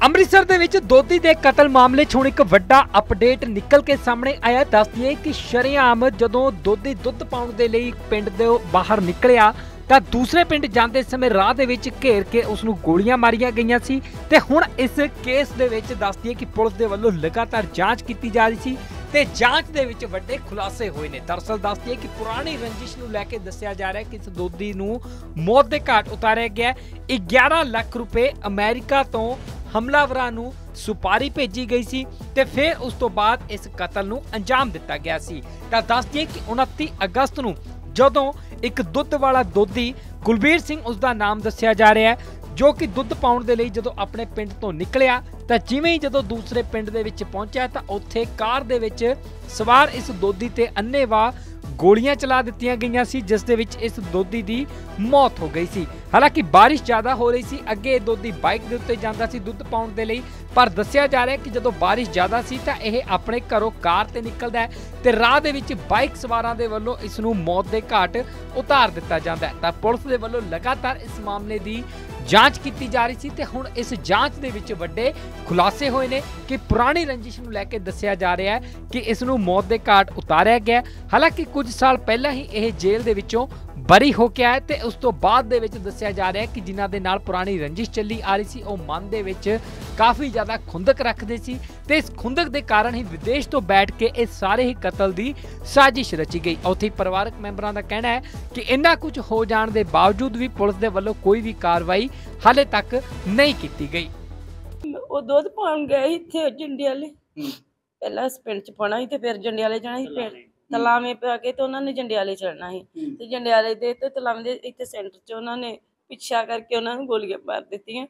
ਅੰਮ੍ਰਿਤਸਰ ਦੇ ਵਿੱਚ ਦੋਧੀ ਦੇ ਕਤਲ ਮਾਮਲੇ 'ਚ ਹੁਣ ਇੱਕ ਵੱਡਾ ਅਪਡੇਟ ਨਿਕਲ ਕੇ ਸਾਹਮਣੇ ਆਇਆ। ਦੱਸ ਦਈਏ ਕਿ ਸ਼ਰੇਆਮ ਜਦੋਂ ਦੋਧੀ ਦੁੱਧ ਪਾਉਣ ਦੇ ਲਈ ਪਿੰਡ ਦੇ ਬਾਹਰ ਨਿਕਲਿਆ ਤਾਂ ਦੂਸਰੇ ਪਿੰਡ ਜਾਂਦੇ ਸਮੇਂ ਰਾਹ ਦੇ ਵਿੱਚ ਘੇਰ ਕੇ ਉਸ ਨੂੰ ਗੋਲੀਆਂ ਮਾਰੀਆਂ ਗਈਆਂ ਸੀ ਤੇ ਹੁਣ ਇਸ ਕੇਸ ਦੇ ਵਿੱਚ ਦੱਸ ਦਈਏ ਕਿ ਪੁਲਿਸ ਦੇ ਵੱਲੋਂ ਲਗਾਤਾਰ ਜਾਂਚ ਕੀਤੀ ਜਾ ਰਹੀ ਸੀ ਤੇ ਜਾਂਚ ਦੇ ਵਿੱਚ ਵੱਡੇ ਖੁਲਾਸੇ ਹੋਏ ਨੇ। ਦਰਅਸਲ ਦੱਸ ਦਈਏ ਕਿ ਪੁਰਾਣੀ ਰੰਜਿਸ਼ ਨੂੰ ਲੈ ਕੇ ਦੱਸਿਆ ਜਾ ਰਿਹਾ ਕਿ ਇਸ ਦੋਧੀ ਨੂੰ ਮੌਤ ਦੇ ਘਾਟ ਉਤਾਰਿਆ ਗਿਆ। 11 ਲੱਖ ਰੁਪਏ ਅਮਰੀਕਾ ਤੋਂ ਹਮਲਾਵਰਾਂ ਨੂੰ ਸੁਪਾਰੀ ਭੇਜੀ ਗਈ ਸੀ ਤੇ ਫਿਰ ਉਸ ਤੋਂ ਬਾਅਦ ਇਸ ਕਤਲ ਨੂੰ ਅੰਜਾਮ ਦਿੱਤਾ ਗਿਆ ਸੀ। ਤਾਂ ਦੱਸ ਦਈਏ ਕਿ 29 ਅਗਸਤ ਨੂੰ ਜਦੋਂ ਇੱਕ ਦੁੱਧ ਵਾਲਾ ਦੋਧੀ ਕੁਲਬੀਰ ਸਿੰਘ ਉਸ ਦਾ ਨਾਮ ਦੱਸਿਆ ਜਾ ਰਿਹਾ ਹੈ, ਜੋ ਕਿ ਦੁੱਧ ਪਾਉਣ ਦੇ ਲਈ ਜਦੋਂ ਆਪਣੇ ਪਿੰਡ ਤੋਂ ਨਿਕਲਿਆ ਤਾਂ ਜਿਵੇਂ ਹੀ ਜਦੋਂ ਦੂਸਰੇ ਪਿੰਡ ਦੇ ਵਿੱਚ ਪਹੁੰਚਿਆ ਤਾਂ ਉੱਥੇ ਕਾਰ ਦੇ ਵਿੱਚ ਸਵਾਰ ਇਸ ਦੋਧੀ ਤੇ ਅੰਨ੍ਹੇਵਾਹ ਗੋਲੀਆਂ ਚਲਾ ਦਿੱਤੀਆਂ ਗਈਆਂ ਸੀ, ਜਿਸ ਦੇ ਵਿੱਚ ਇਸ ਦੋਧੀ ਦੀ ਮੌਤ ਹੋ ਗਈ ਸੀ। ਹਾਲਾਂਕਿ ਬਾਰਿਸ਼ ਜ਼ਿਆਦਾ ਹੋ ਰਹੀ ਸੀ, ਅੱਗੇ ਦੋਧੀ ਬਾਈਕ ਦੇ ਉੱਤੇ ਜਾਂਦਾ ਸੀ ਦੁੱਧ ਪਾਉਣ ਦੇ ਲਈ, ਪਰ ਦੱਸਿਆ ਜਾ ਰਿਹਾ ਕਿ ਜਦੋਂ ਬਾਰਿਸ਼ ਜ਼ਿਆਦਾ ਸੀ ਤਾਂ ਇਹ ਆਪਣੇ ਘਰੋਂ ਕਾਰ ਤੇ ਨਿਕਲਦਾ ਹੈ ਤੇ ਰਾਹ ਦੇ ਵਿੱਚ ਬਾਈਕ ਸਵਾਰਾਂ ਦੇ ਵੱਲੋਂ ਇਸ ਨੂੰ ਮੌਤ ਦੇ ਘਾਟ ਉਤਾਰ ਦਿੱਤਾ ਜਾਂਦਾ ਹੈ। ਤਾਂ ਪੁਲਿਸ ਦੇ ਵੱਲੋਂ ਲਗਾਤਾਰ ਇਸ ਮਾਮਲੇ ਦੀ ਜਾਂਚ ਕੀਤੀ ਜਾ ਰਹੀ ਸੀ ਤੇ ਹੁਣ ਇਸ ਜਾਂਚ ਦੇ ਵਿੱਚ ਵੱਡੇ ਖੁਲਾਸੇ ਹੋਏ ਨੇ ਕਿ ਪੁਰਾਣੀ ਰੰਜਿਸ਼ ਨੂੰ ਲੈ ਕੇ ਦੱਸਿਆ ਜਾ ਰਿਹਾ ਹੈ ਕਿ ਇਸ ਨੂੰ ਮੌਤ ਦੇ ਘਾਟ ਉਤਾਰਿਆ ਗਿਆ। ਹਾਲਾਂਕਿ ਕੁਝ ਸਾਲ ਪਹਿਲਾਂ ਹੀ ਇਹ ਜੇਲ੍ਹ ਦੇ ਵਿੱਚੋਂ ਬਰੀ ਹੋ ਕੇ ਆਇਆ ਤੇ ਉਸ ਤੋਂ ਬਾਅਦ ਦੇ ਵਿੱਚ ਦੱਸਿਆ ਜਾ ਰਿਹਾ ਹੈ ਕਿ ਜਿਨ੍ਹਾਂ ਦੇ ਨਾਲ ਪੁਰਾਣੀ ਰੰਜਿਸ਼ ਚੱਲੀ ਆ ਰਹੀ ਸੀ ਉਹ ਮਨ ਦੇ ਵਿੱਚ ਕਾਫੀ ਜ਼ਿਆਦਾ ਖੁੰਦਕ ਰੱਖਦੇ ਸੀ ਤੇ ਇਸ ਖੁੰਦਕ ਦੇ ਕਾਰਨ ਹੀ ਵਿਦੇਸ਼ ਤੋਂ ਬੈਠ ਕੇ ਇਹ ਸਾਰੇ ਹੀ ਕਤਲ ਦੀ ਸਾਜ਼ਿਸ਼ ਰਚੀ ਗਈ। ਉੱਥੇ ਪਰਿਵਾਰਕ ਮੈਂਬਰਾਂ ਦਾ ਕਹਿਣਾ ਹੈ ਕਿ ਇੰਨਾ ਕੁਝ ਹੋ ਜਾਣ ਦੇ ਬਾਵਜੂਦ ਵੀ ਪੁਲਿਸ ਦੇ ਵੱਲੋਂ ਕੋਈ ਵੀ ਕਾਰਵਾਈ ਹਾਲੇ ਤੱਕ ਨਹੀਂ ਕੀਤੀ ਗਈ। ਉਹ ਦੁੱਧ ਪਾਉਣ ਗਏ ਇੱਥੇ ਜੰਡਿਆਲੇ, ਪਹਿਲਾਂ ਪਿੰਡ ਚ ਪਾਉਣਾ ਸੀ ਤੇ ਫਿਰ ਜੰਡਿਆਲੇ ਜਾਣਾ ਸੀ। ਪਿੰਡ ਤਲਾਵੇਂ ਪਾ ਕੇ ਤੇ ਉਹਨਾਂ ਨੇ ਜੰਡਿਆਲੇ ਚੜਨਾ ਸੀ ਤੇ ਜੰਡਿਆਲੇ ਦੇ ਤੇ ਤਲਾਵੇਂ ਦੇ ਇੱਥੇ ਸੈਂਟਰ ਚ ਉਹਨਾਂ ਨੇ ਪਿੱਛਾ ਕਰਕੇ ਉਹਨਾਂ ਨੂੰ ਗੋਲੀਆਂ ਮਾਰ ਦਿੱਤੀਆਂ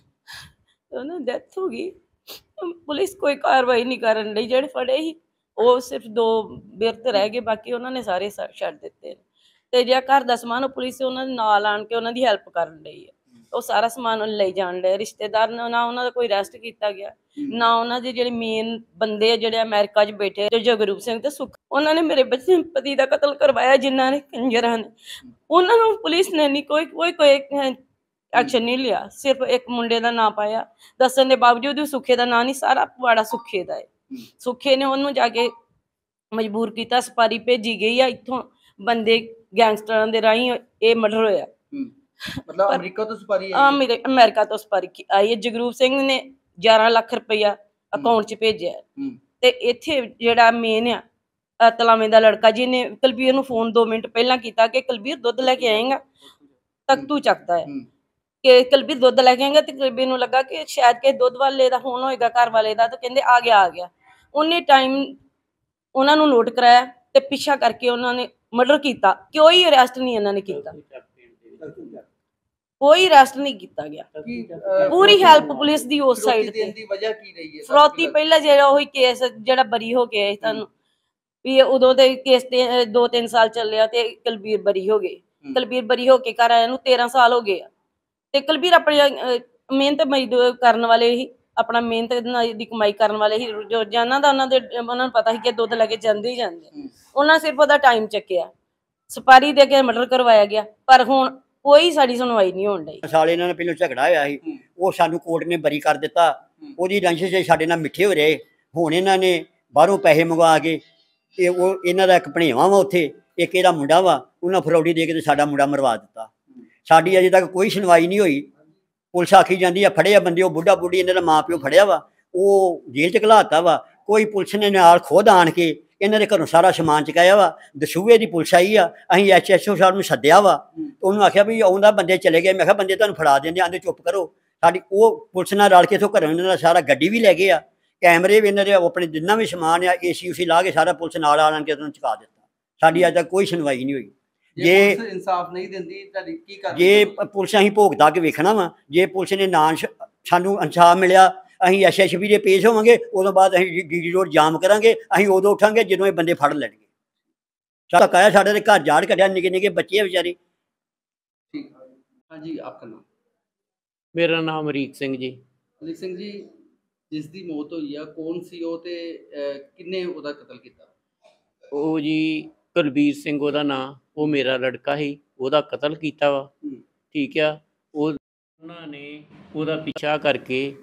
ਤੇ ਉਹਨਾਂ ਦੀ ਡੈਥ ਹੋ ਗਈ। ਪੁਲਿਸ ਕੋਈ ਕਾਰਵਾਈ ਨਹੀਂ ਕਰਨ ਲਈ, ਜਿਹੜੇ ਫੜੇ ਸੀ ਉਹ ਸਿਰਫ 2 ਬਿਰਤ ਰਹਿ ਗਏ, ਬਾਕੀ ਉਹਨਾਂ ਨੇ ਸਾਰੇ ਛੱਡ ਦਿੱਤੇ ਤੇ ਜਿਹੜਾ ਘਰ ਦਾ ਸਮਾਨ ਉਹ ਪੁਲਿਸ ਉਹਨਾਂ ਦੇ ਨਾਲ ਆਣ ਕੇ ਉਹਨਾਂ ਦੀ ਹੈਲਪ ਕਰਨ ਲਈ ਹੈ। ਉਹ ਸਾਰਾ ਸਮਾਨ ਲਈ ਜਾਣ ਡਿਆ। ਰਿਸ਼ਤੇਦਾਰ ਨਾ ਉਹਨਾਂ ਦਾ ਕੋਈ ਅਰੈਸਟ ਕੀਤਾ ਗਿਆ, ਨਾ ਉਹਨਾਂ ਦੇ ਜਿਹੜੇ ਮੇਨ ਬੰਦੇ ਆ ਜਿਹੜੇ ਅਮਰੀਕਾ 'ਚ ਬੈਠੇ ਜਗਰੂਪ ਸਿੰਘ ਤੇ ਸੁੱਖ, ਉਹਨਾਂ ਨੇ ਮੇਰੇ ਬੱਚੇ ਪਤੀ ਦਾ ਕਤਲ ਕਰਵਾਇਆ। ਜਿਨ੍ਹਾਂ ਨੇ ਕੰਜਰਾਂ ਨੇ ਉਹਨਾਂ ਨੂੰ ਪੁਲਿਸ ਨੇ ਨਹੀਂ ਕੋਈ ਐਕਸ਼ਨ ਨਹੀਂ ਲਿਆ। ਸਿਰਫ ਇੱਕ ਮੁੰਡੇ ਦਾ ਨਾਂ ਪਾਇਆ, ਦੱਸਣ ਦੇ ਬਾਵਜੂਦ ਵੀ ਸੁੱਖੇ ਦਾ ਨਾਂ ਨਹੀਂ, ਸਾਰਾ ਪਵਾੜਾ ਸੁੱਖੇ ਦਾ ਹੈ। ਸੁੱਖੇ ਨੇ ਉਹਨੂੰ ਜਾ ਕੇ ਮਜਬੂਰ ਕੀਤਾ, ਸੁਪਾਰੀ ਭੇਜੀ ਗਈ ਆ ਇੱਥੋਂ ਬੰਦੇ ਗੈਂਗਸਟਰਾਂ ਦੇ ਰਾਹੀਂ ਇਹ ਮਰਡਰ ਹੋਇਆ। ਮਤਲਬ ਅਮਰੀਕਾ ਤੋਂ ਸੁਪਾਰੀ ਆਈ? ਅਮਰੀਕਾ ਤੋਂ ਸੁਪਾਰੀ ਆਈ ਹੈ। ਜਗਰੂਪ ਸਿੰਘ ਨੇ 11 ਲੱਖ ਰੁਪਇਆ ਅਕਾਊਂਟ 'ਚ ਭੇਜਿਆ ਤੇ ਇੱਥੇ ਜਿਹੜਾ ਮੇਨ ਆ ਤਲਾਵੇਂ ਦਾ ਲੜਕਾ ਜਿਹਨੇ ਕੁਲਬੀਰ ਨੂੰ ਫੋਨ 2 ਮਿੰਟ ਪਹਿਲਾਂ ਕੀਤਾ ਕਿ ਕੁਲਬੀਰ ਦੁੱਧ ਲੈ ਕੇ ਆਏਗਾ, ਤਖਤੂ ਚੱਕਦਾ ਹੈ ਕਿ ਕੁਲਬੀਰ ਦੁੱਧ ਲੈ ਕੇ ਆਏਗਾ ਤੇ ਕੁਲਬੀਰ ਨੂੰ ਲੱਗਾ ਕਿ ਸ਼ਾਇਦ ਕਿ ਦੁੱਧ ਵਾਲੇ ਦਾ ਫੋਨ ਹੋਏਗਾ, ਘਰ ਵਾਲੇ ਦਾ, ਤਾਂ ਕਹਿੰਦੇ ਆ ਗਿਆ। ਉਹਨੇ ਟਾਈਮ ਉਹਨਾਂ ਨੂੰ ਨੋਟ ਕਰਾਇਆ ਤੇ ਪਿੱਛਾ ਕਰਕੇ ਉਹਨਾਂ ਨੇ ਮਰਡਰ ਕੀਤਾ। ਕੋਈ ਅਰੈਸਟ ਨਹੀਂ ਇਹਨਾਂ ਨੇ ਕੀਤਾ, ਕੋਈ ਅਰੈਸਟ ਨਹੀਂ ਕੀਤਾ ਗਿਆ। ਪੂਰੀ ਹੈਲਪ ਪੁਲਿਸ ਦੀ ਉਸ ਸਾਈਡ ਤੇ। ਦੀ ਵਜ੍ਹਾ ਕੀ ਰਹੀ ਹੈ? ਫਰੋਤੀ ਪਹਿਲਾਂ ਜਿਹੜਾ ਉਹੀ ਕੇਸ ਜਿਹੜਾ ਬਰੀ ਹੋ ਗਿਆ ਤੁਹਾਨੂੰ ਵੀ ਉਦੋਂ ਦੇ ਕੇਸ ਤੇ 2-3 ਸਾਲ ਚੱਲਿਆ ਤੇ ਕੁਲਬੀਰ ਬਰੀ ਹੋ ਗਏ। ਕੁਲਬੀਰ ਬਰੀ ਹੋ ਕੇ ਘਰ ਆਇਆ ਨੂੰ 13 ਸਾਲ ਹੋ ਗਏ ਆ ਤੇ ਕੁਲਬੀਰ ਆਪਣੀ ਮਿਹਨਤ ਮਜ਼ਦੂਰ ਕਰਨ ਵਾਲੇ ਹੀ, ਆਪਣਾ ਮਿਹਨਤ ਦੀ ਕਮਾਈ ਕਰਨ ਵਾਲੇ ਹੀ ਰੋਜ਼ਾਨਾ ਦਾ ਉਹਨਾਂ ਨੂੰ ਪਤਾ ਸੀ ਕਿ ਦੁੱਧ ਲੈ ਕੇ ਜਾਂਦੇ ਹੀ ਜਾਂਦੇ। ਉਹਨਾਂ ਸਿਰਫ ਉਹਦਾ ਟਾਈਮ ਚੱਕਿਆ, ਸੁਪਾਰੀ ਦੇ ਕੇ ਮਰਡਰ ਕਰਵਾਇਆ ਗਿਆ, ਪਰ ਹੁਣ ਕੋਈ ਸਾਡੀ ਸੁਣਵਾਈ ਨਹੀਂ ਹੋਣ ਡਈ। ਸਾਲ ਇਹਨਾਂ ਨੇ ਪਹਿਲਾਂ ਝਗੜਾ ਹੋਇਆ ਸੀ, ਉਹ ਸਾਨੂੰ ਕੋਰਟ ਨੇ ਬਰੀ ਕਰ ਦਿੱਤਾ। ਉਹਦੀ ਰੰਜਿਸ਼ ਸਾਡੇ ਨਾਲ ਮਿੱਠੇ ਹੋ ਰਹੇ। ਹੁਣ ਇਹਨਾਂ ਨੇ ਬਾਹਰੋਂ ਪੈਸੇ ਮੰਗਵਾ ਕੇ ਤੇ ਉਹ ਇਹਨਾਂ ਦਾ ਇੱਕ ਭਣੇਵਾ ਵਾ ਉੱਥੇ, ਇੱਕ ਇਹਦਾ ਮੁੰਡਾ ਵਾ, ਉਹਨਾਂ ਫਰੌਡੀ ਦੇ ਕੇ ਤੇ ਸਾਡਾ ਮੁੰਡਾ ਮਰਵਾ ਦਿੱਤਾ। ਸਾਡੀ ਅਜੇ ਤੱਕ ਕੋਈ ਸੁਣਵਾਈ ਨਹੀਂ ਹੋਈ। ਪੁਲਿਸ ਆਖੀ ਜਾਂਦੀ ਆ ਫੜਿਆ ਬੰਦੇ, ਉਹ ਬੁੱਢਾ ਬੁੱਢੀ ਇਹਨਾਂ ਦਾ ਮਾਂ ਪਿਓ ਫੜਿਆ ਵਾ, ਉਹ ਜੇਲ੍ਹ 'ਚ ਘਲਾਤਾ ਵਾ। ਕੋਈ ਪੁਲਿਸ ਨੇ ਨਾਲ ਖੁਦ ਆਣ ਕੇ ਇਹਨਾਂ ਦੇ ਘਰੋਂ ਸਾਰਾ ਸਮਾਨ ਚੁਕਾਇਆ ਵਾ। ਦਸੂਹੇ ਦੀ ਪੁਲਿਸ ਆਈ ਆ, ਅਸੀਂ SHO ਸਾਹਿਬ ਨੂੰ ਸੱਦਿਆ ਵਾ, ਉਹਨੂੰ ਆਖਿਆ ਵੀ ਆਉਂਦਾ ਬੰਦੇ ਚਲੇ ਗਏ। ਮੈਂ ਕਿਹਾ ਬੰਦੇ ਤੁਹਾਨੂੰ ਫੜਾ ਦਿੰਦੇ, ਆਂਦੇ ਚੁੱਪ ਕਰੋ। ਸਾਡੀ ਉਹ ਪੁਲਿਸ ਨਾਲ ਰਲ ਕੇ ਇੱਥੋਂ ਘਰੋਂ ਇਹਨਾਂ ਦਾ ਸਾਰਾ ਗੱਡੀ ਵੀ ਲੈ ਗਏ ਆ, ਕੈਮਰੇ ਵੀ ਇਹਨਾਂ ਦੇ ਆਪਣੇ ਜਿੰਨਾ ਵੀ ਸਮਾਨ ਆ AC ਲਾ ਕੇ ਸਾਰਾ ਪੁਲਿਸ ਨਾਲ ਆਣ ਕੇ ਉਹਨਾਂ ਨੂੰ ਚੁਕਾ ਦਿੱਤਾ। ਸਾਡੀ ਅੱਜ ਤੱਕ ਕੋਈ ਸੁਣਵਾਈ ਨਹੀਂ ਹੋਈ। ਜੇ ਇਨਸਾਫ ਨਹੀਂ ਦਿੰਦੀ ਤੁਹਾਡੀ ਕੀ ਕਰ? ਜੇ ਪੁਲਿਸ ਅਸੀਂ ਭੋਗਦਾ ਕੇ ਵੇਖਣਾ ਵਾ, ਜੇ ਪੁਲਿਸ ਨੇ ਨਾ ਸਾਨੂੰ ਇਨਸਾਫ ਮਿਲਿਆ ਅਸੀਂ SHB ਦੇ ਪੇਸ਼ ਹੋਵਾਂਗੇ, ਉਦੋਂ ਬਾਅਦ ਅਸੀਂ ਡੀ ਰੋਡ ਜਾਮ ਕਰਾਂਗੇ। ਅਸੀਂ ਉਦੋਂ ਉੱਠਾਂਗੇ ਜਦੋਂ ਇਹ ਬੰਦੇ ਫੜ ਲੈਣਗੇ। ਸਾਡਾ ਕਾਇਆ ਸਾਡੇ ਦੇ ਘਰ ਜਾੜ ਕੱਢਿਆ, ਨਿੱਕੇ ਨਿੱਕੇ ਬੱਚੇ ਆ ਵਿਚਾਰੇ। ਠੀਕ ਹੈ ਹਾਂਜੀ, ਆਪਕਾ ਨਾਮ? ਮੇਰਾ ਨਾਮ ਅਮਰੀਕ ਸਿੰਘ ਜੀ। ਅਮਰੀਕ ਸਿੰਘ ਜੀ, ਜਿਸ ਦੀ ਮੌਤ ਹੋਈ ਆ ਕੌਣ ਸੀ ਉਹ ਤੇ ਕਿੰਨੇ ਉਹਦਾ ਕਤਲ ਕੀਤਾ? ਉਹ ਜੀ ਕੁਲਬੀਰ ਸਿੰਘ ਉਹਦਾ ਨਾਂ, ਉਹ ਮੇਰਾ ਲੜਕਾ ਸੀ, ਉਹਦਾ ਕਤਲ ਕੀਤਾ ਵਾ। ਠੀਕ ਆ, ਉਹਨਾਂ ਨੇ ਉਹਦਾ ਪਿੱਛਾ ਕਰਕੇ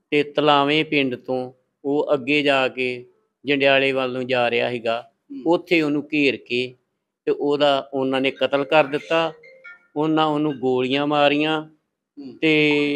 ਤੇ ਤਲਾਵੇਂ ਪਿੰਡ ਤੋਂ ਉਹ ਅੱਗੇ ਜਾ ਕੇ ਜੰਡਿਆਲੇ ਵੱਲ ਨੂੰ ਜਾ ਰਿਹਾ ਸੀਗਾ। ਉੱਥੇ ਉਹਨੂੰ ਘੇਰ ਕੇ ਤੇ ਉਹਨਾਂ ਨੇ ਕਤਲ ਕਰ ਦਿੱਤਾ। ਉਹਨਾਂ ਉਹਨੂੰ ਗੋਲੀਆਂ ਮਾਰੀਆਂ ਤੇ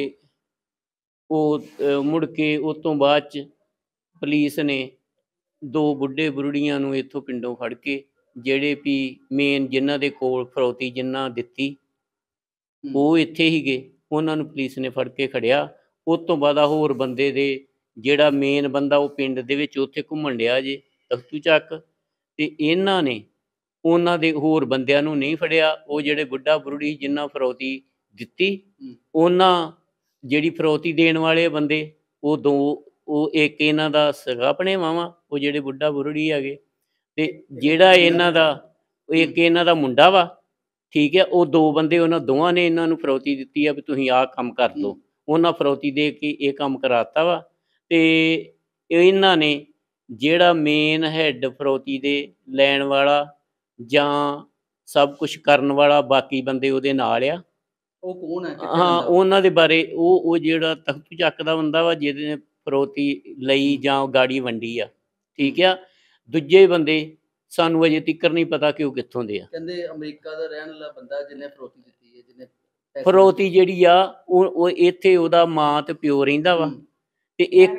ਉਹ ਮੁੜ ਕੇ ਉਸ ਤੋਂ ਬਾਅਦ ਚ ਪੁਲਿਸ ਨੇ 2 ਬੁੱਢੇ ਬੁਰੜੀਆਂ ਨੂੰ ਇੱਥੋਂ ਪਿੰਡੋਂ ਫੜ ਕੇ, ਜਿਹੜੇ ਵੀ ਮੇਨ ਜਿਨ੍ਹਾਂ ਦੇ ਕੋਲ ਫਰੌਤੀ ਜਿਨ੍ਹਾਂ ਦਿੱਤੀ ਉਹ ਇੱਥੇ ਹੀਗੇ, ਉਹਨਾਂ ਨੂੰ ਪੁਲਿਸ ਨੇ ਫੜ ਕੇ ਖੜਿਆ। ਉਸ ਤੋਂ ਬਾਅਦ ਹੋਰ ਬੰਦੇ ਦੇ ਜਿਹੜਾ ਮੇਨ ਬੰਦਾ ਉਹ ਪਿੰਡ ਦੇ ਵਿੱਚ ਉੱਥੇ ਘੁੰਮਣ ਡਿਆ ਜੇ ਤਖਤੂ ਚੱਕ, ਤੇ ਇਹਨਾਂ ਨੇ ਉਹਨਾਂ ਦੇ ਹੋਰ ਬੰਦਿਆਂ ਨੂੰ ਨਹੀਂ ਫੜਿਆ। ਉਹ ਜਿਹੜੇ ਬੁੱਢਾ ਬੁਰੜੀ ਜਿਨ੍ਹਾਂ ਫਰੌਤੀ ਦਿੱਤੀ, ਉਹਨਾਂ ਜਿਹੜੀ ਫਰੌਤੀ ਦੇਣ ਵਾਲੇ ਬੰਦੇ ਉਹ 2, ਉਹ ਇੱਕ ਇਹਨਾਂ ਦਾ ਸਗਾ ਭਣੇਵਾਂ ਵਾ, ਉਹ ਜਿਹੜੇ ਬੁੱਢਾ ਬੁਰੜੀ ਹੈਗੇ, ਤੇ ਜਿਹੜਾ ਇਹਨਾਂ ਦਾ ਇੱਕ ਇਹਨਾਂ ਦਾ ਮੁੰਡਾ ਵਾ, ਠੀਕ ਹੈ। ਉਹ 2 ਬੰਦੇ, ਉਹਨਾਂ ਦੋਵਾਂ ਨੇ ਇਹਨਾਂ ਨੂੰ ਫਰੌਤੀ ਦਿੱਤੀ ਆ ਵੀ ਤੁਸੀਂ ਆਹ ਕੰਮ ਕਰ ਦਿਓ। ਉਹਨਾਂ ਫਰੌਤੀ ਦੇ ਕੇ ਇਹ ਕੰਮ ਕਰਾਤਾ ਵਾ। ਤੇ ਇਹਨਾਂ ਨੇ ਜਿਹੜਾ ਮੇਨ ਹੈਡ ਫਰੌਤੀ ਦੇ ਲੈਣ ਵਾਲਾ ਜਾਂ ਸਭ ਕੁਝ ਕਰਨ ਵਾਲਾ, ਬਾਕੀ ਬੰਦੇ ਉਹਦੇ ਨਾਲ ਆ। ਉਹ ਕੌਣ ਹੈ? ਹਾਂ, ਉਹਨਾਂ ਦੇ ਬਾਰੇ ਉਹ ਜਿਹੜਾ ਤਖਤੂ ਚੱਕ ਦਾ ਬੰਦਾ ਵਾ, ਜਿਹਦੇ ਨੇ ਫਰੌਤੀ ਲਈ ਜਾਂ ਗਾੜੀ ਵੰਡੀ ਆ, ਠੀਕ ਆ। ਦੂਜੇ ਬੰਦੇ ਸਾਨੂੰ ਅਜੇ ਤੱਕ ਨਹੀਂ ਪਤਾ ਕਿ ਉਹ ਕਿੱਥੋਂ ਦੇ ਆ। ਕਹਿੰਦੇ ਅਮਰੀਕਾ ਦਾ ਰਹਿਣ ਵਾਲਾ ਬੰਦਾ ਜਿਹਨੇ ਫਰੌਤੀ ਦਿੱਤੀ ਹੈ, ਜਿਹਨੇ ਫਰੌਤੀ ਜਿਹੜੀ ਆ ਉਹ ਇੱਥੇ ਉਹਦਾ ਮਾਂ ਤੇ ਪਿਓ ਰਹਿੰਦਾ ਵਾ, ਤੇ ਇੱਕ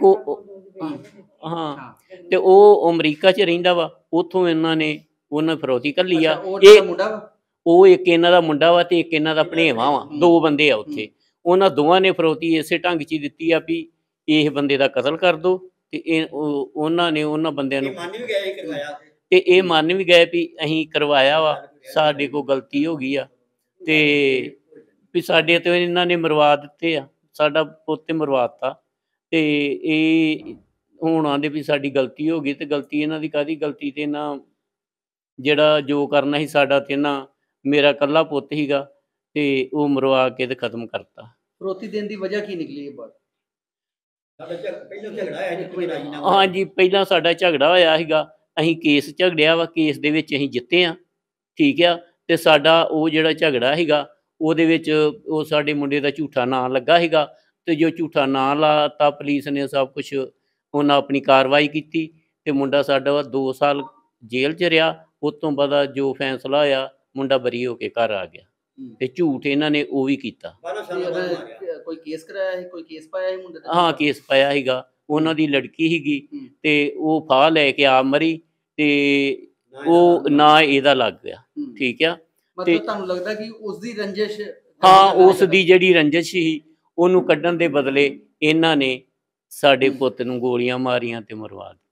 ਹਾਂ ਤੇ ਉਹ ਅਮਰੀਕਾ 'ਚ ਰਹਿੰਦਾ ਵਾ। ਉੱਥੋਂ ਉਹਨਾਂ ਫਰੌਤੀ ਘੱਲੀ ਆ। ਉਹ ਇੱਕ ਇਹਨਾਂ ਦਾ ਮੁੰਡਾ ਵਾ ਤੇ ਇੱਕ ਇਹਨਾਂ ਦਾ ਭਣੇਵਾਂ ਵਾ। 2 ਬੰਦੇ ਆ ਉੱਥੇ। ਉਹਨਾਂ ਦੋਵਾਂ ਨੇ ਫਰੌਤੀ ਇਸੇ ਢੰਗ 'ਚ ਦਿੱਤੀ ਆ ਵੀ ਇਹ ਬੰਦੇ ਦਾ ਕਤਲ ਕਰ ਦਿਓ, ਤੇ ਉਹਨਾਂ ਨੇ ਉਹਨਾਂ ਬੰਦਿਆਂ ਨੂੰ ਤੇ ਇਹ ਮੰਨ ਵੀ ਗਏ ਵੀ ਅਸੀਂ ਕਰਵਾਇਆ ਵਾ, ਸਾਡੇ ਕੋਲ ਗਲਤੀ ਹੋ ਗਈ ਆ, ਤੇ ਵੀ ਸਾਡੇ ਤੇ ਇਹਨਾਂ ਨੇ ਮਰਵਾ ਦਿੱਤੇ ਆ, ਸਾਡਾ ਪੁੱਤ ਮਰਵਾਤਾ। ਤੇ ਇਹ ਹੁਣ ਆਂਦੇ ਵੀ ਸਾਡੀ ਗਲਤੀ ਹੋ ਗਈ, ਤੇ ਗਲਤੀ ਇਹਨਾਂ ਦੀ ਕਾਹਦੀ ਗਲਤੀ? ਤੇ ਇਹਨਾਂ ਜਿਹੜਾ ਜੋ ਕਰਨਾ ਸੀ ਸਾਡਾ, ਤੇ ਇਹਨਾਂ ਮੇਰਾ ਇਕੱਲਾ ਪੁੱਤ ਸੀਗਾ, ਤੇ ਉਹ ਮਰਵਾ ਕੇ ਤੇ ਖਤਮ ਕਰਤਾ। ਫਰੌਤੀ ਦੇਣ ਦੀ ਵਜ੍ਹਾ ਕੀ ਨਿਕਲੀ? ਹਾਂਜੀ, ਪਹਿਲਾਂ ਸਾਡਾ ਝਗੜਾ ਹੋਇਆ ਸੀਗਾ। ਅਸੀਂ ਕੇਸ ਝਗੜਿਆ ਵਾ, ਕੇਸ ਦੇ ਵਿੱਚ ਅਸੀਂ ਜਿੱਤੇ ਆ, ਠੀਕ ਆ। ਤੇ ਸਾਡਾ ਉਹ ਜਿਹੜਾ ਝਗੜਾ ਸੀਗਾ ਉਹਦੇ ਵਿੱਚ ਉਹ ਸਾਡੇ ਮੁੰਡੇ ਦਾ ਝੂਠਾ ਨਾਂ ਲੱਗਾ ਸੀਗਾ, ਤੇ ਜੋ ਝੂਠਾ ਨਾਂ ਲਾਤਾ ਪੁਲਿਸ ਨੇ ਸਭ ਕੁਛ ਉਹਨਾਂ ਆਪਣੀ ਕਾਰਵਾਈ ਕੀਤੀ, ਤੇ ਮੁੰਡਾ ਸਾਡਾ 2 ਸਾਲ ਜੇਲ੍ਹ 'ਚ ਰਿਹਾ। ਉਸ ਤੋਂ ਬਾਅਦ ਜੋ ਫੈਸਲਾ ਹੋਇਆ, ਮੁੰਡਾ ਬਰੀ ਹੋ ਕੇ ਘਰ ਆ ਗਿਆ, ਤੇ ਝੂਠ ਇਹਨਾਂ ਨੇ ਉਹ ਵੀ ਕੀਤਾ। ਕੋਈ ਕੇਸ ਕਰਾਇਆ ਹੈ? ਕੋਈ ਕੇਸ ਪਾਇਆ ਹੈ ਮੁੰਡੇ ਦਾ? ਹਾਂ, ਕੇਸ ਪਾਇਆ ਸੀਗਾ। ਉਹਨਾਂ ਦੀ ਲੜਕੀ ਸੀਗੀ, ਤੇ ਉਹ ਫਾਹ ਲੈ ਕੇ ਆ ਮਰੀ, ਤੇ ਉਹ ਨਾਂ ਇਹਦਾ ਲੱਗ ਗਿਆ, ਠੀਕ ਆ। ਮਤਲਬ ਤੁਹਾਨੂੰ ਲੱਗਦਾ ਕਿ ਉਸ ਦੀ ਰੰਜਿਸ਼? ਹਾਂ, ਉਸ ਦੀ ਜਿਹੜੀ ਰੰਜਿਸ਼ ਸੀ ਉਹਨੂੰ ਕੱਢਣ ਦੇ ਬਦਲੇ ਇਹਨਾਂ ਨੇ ਸਾਡੇ ਪੁੱਤ ਨੂੰ ਗੋਲੀਆਂ ਮਾਰੀਆਂ ਤੇ ਮਰਵਾ ਦਿੱਤਾ।